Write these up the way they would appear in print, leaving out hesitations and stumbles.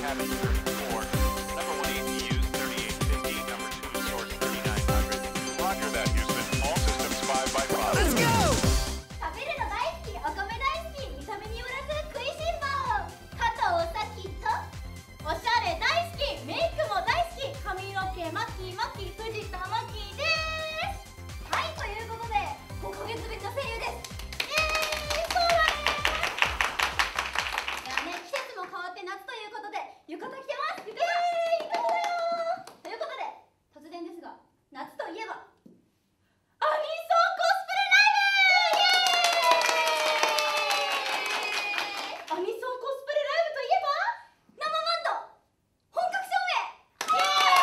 Savage 34. Number 1 APUs 3850. Number 2 Source 3900. Roger that, Houston. All systems 5 by 5. Let's go! 食べるの大好き、お米大好き、見た目によらず食いしん坊、加藤咲とおしゃれ大好き、メイクも大好き、髪の毛マキマキ、藤田マキです。はい、ということで5ヶ月ぶりの声優です。そうだね。いやね、季節も変わって夏ということで浴衣着てます。浴衣だよ。ということで突然ですが、夏といえばアニソンコスプレライブ。アニソンコスプレライブといえば生バンド本格照明。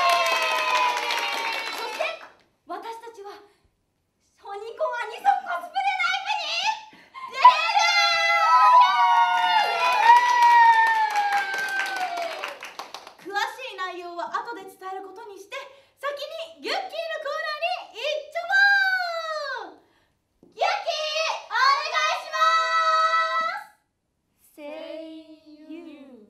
そして私たちはソニコンアニソンコスプレライブに出る。詳しい内容は後で伝えることにして、先にユッキーのコーナーに行っちゃおう。ユッキー、お願いします。声優。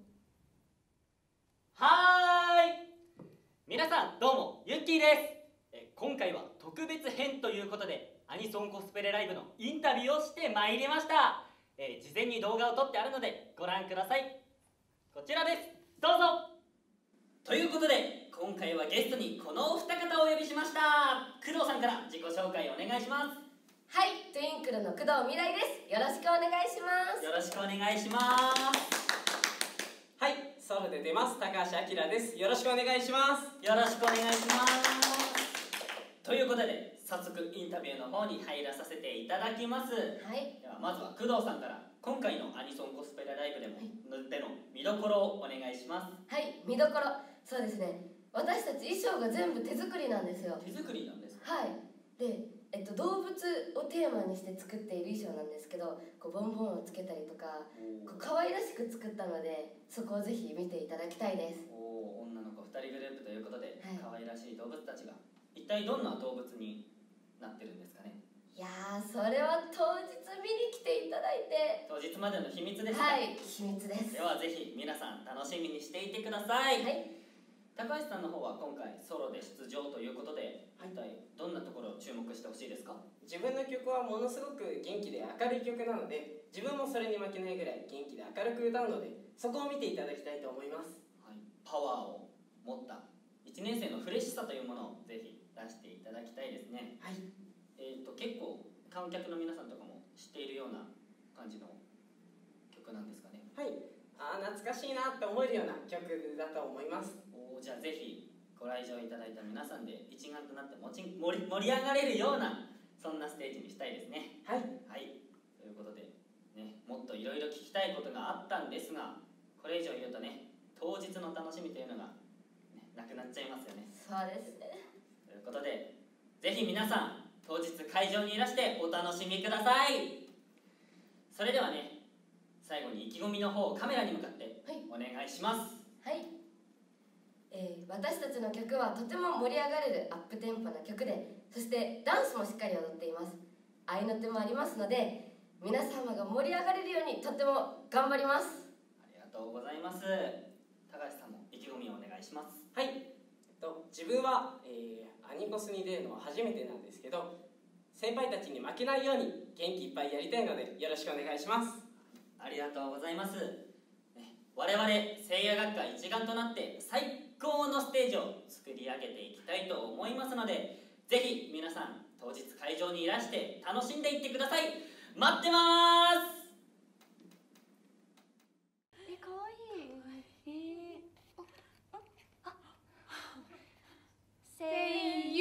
はーい、皆さんどうもユッキーです。今回は特別編ということでアニソンコスプレライブのインタビューをしてまいりました。事前に動画を撮ってあるのでご覧ください。こちらです、どうぞ。ということで今回はゲストにこのお二方をお呼びしました。工藤さんから自己紹介お願いします。 はい、トゥインクルの工藤未来です。よろしくお願いします。 よろしくお願いします。 はい、ソロで出ます。高橋明です。よろしくお願いします。 よろしくお願いします。ということで早速インタビューの方に入らさせていただきます。 はい、 ではまずは工藤さんから今回のアニソンコスプレライブでも、での見どころをお願いします。 はい、見どころ、そうですね。私たち衣装が全部手作りなんですよ。 手作りなんですか？ はい。で、動物をテーマにして作っている衣装なんですけど、こうボンボンをつけたりとか、こう可愛らしく作ったので、そこをぜひ見ていただきたいです。 おお、女の子2人グループということで、 はい、 可愛らしい動物たちが一体どんな動物になってるんですかね？ いやー、それは当日見に来ていただいて。 当日までの秘密ですか？ はい、秘密です。 ではぜひ皆さん楽しみにしていてください。 はい。 高橋さんの方は今回ソロで出場ということで、一体どんなところを注目してほしいですか？ 自分の曲はものすごく元気で明るい曲なので、自分もそれに負けないぐらい元気で明るく歌うので、そこを見ていただきたいと思います。 はい、パワーを持った1年生のフレッシュさというものをぜひ出していただきたいですね。 はい。 結構観客の皆さんとかも知っているような感じの曲なんですかね？ はい。懐かしいなって思えるような曲だと思います。 じゃあぜひご来場いただいた皆さんで一丸となって盛り上がれるようなそんなステージにしたいですね。 はい。 はい。ということでね、もっといろいろ聞きたいことがあったんですが、これ以上言うとね、当日の楽しみというのが、ね、なくなっちゃいますよね。 そうですね。 ということでぜひ皆さん当日会場にいらしてお楽しみください。それではね、最後に意気込みの方をカメラに向かってお願いします。 はい、私たちの曲はとても盛り上がれるアップテンポな曲で、そしてダンスもしっかり踊っています。合いの手もありますので、皆様が盛り上がれるようにとても頑張ります。 ありがとうございます。高橋さんも意気込みをお願いします。 はい。自分は、アニコスに出るのは初めてなんですけど、先輩たちに負けないように元気いっぱいやりたいのでよろしくお願いします。 ありがとうございます。我々声優学科一丸となって最高のステージを作り上げていきたいと思いますので、ぜひ皆さん当日会場にいらして楽しんでいってください。待ってまーす。 かわいい。声優。ユッキー、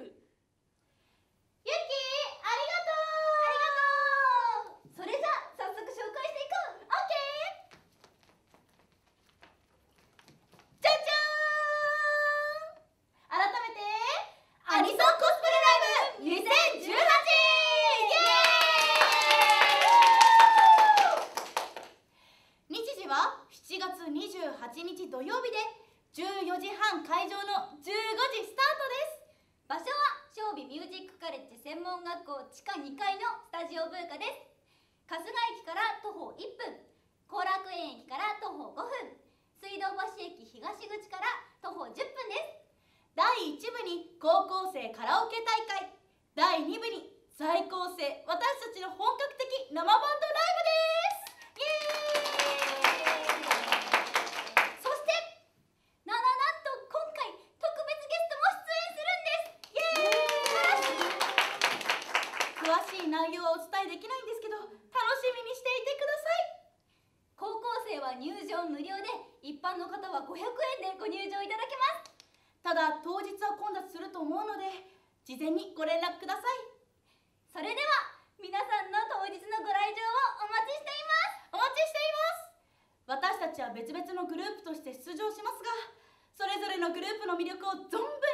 ありがとう。それじゃあ早速紹介していこう。オッケー。じゃじゃーん。改めてアニソンコスプレライブ2018、イエーイ。日時は7月28日土曜日で14時半会場の15時スタートです。場所は小美ミュージックカレッジ専門学校地下2階のスタジオブーカです。春日駅から徒歩1分、後楽園駅から徒歩5分、水道橋駅口から徒歩10分です。第1部に高校生カラオケ大会、第2部に在校生私たちの本格的生バンドライブです。イエーイ。そしてなんと今回特別ゲストも出演するんです。イエーイ。詳しい内容はお伝えできないんですけど、楽しみにしていてください。高校生は入場無料で、一般の方は500円でご入場いただけます。ただ当日は混雑すると思うので、事前にご連絡ください。それでは皆さんの当日のご来場をお待ちしています。お待ちしています。私たちは別々のグループとして出場しますが、それぞれのグループの魅力を存分